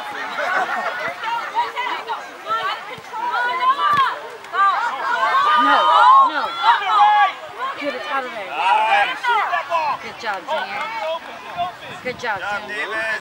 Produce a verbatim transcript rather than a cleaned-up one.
No, no. Get it out of there. Good job, Junior. Good job, Junior.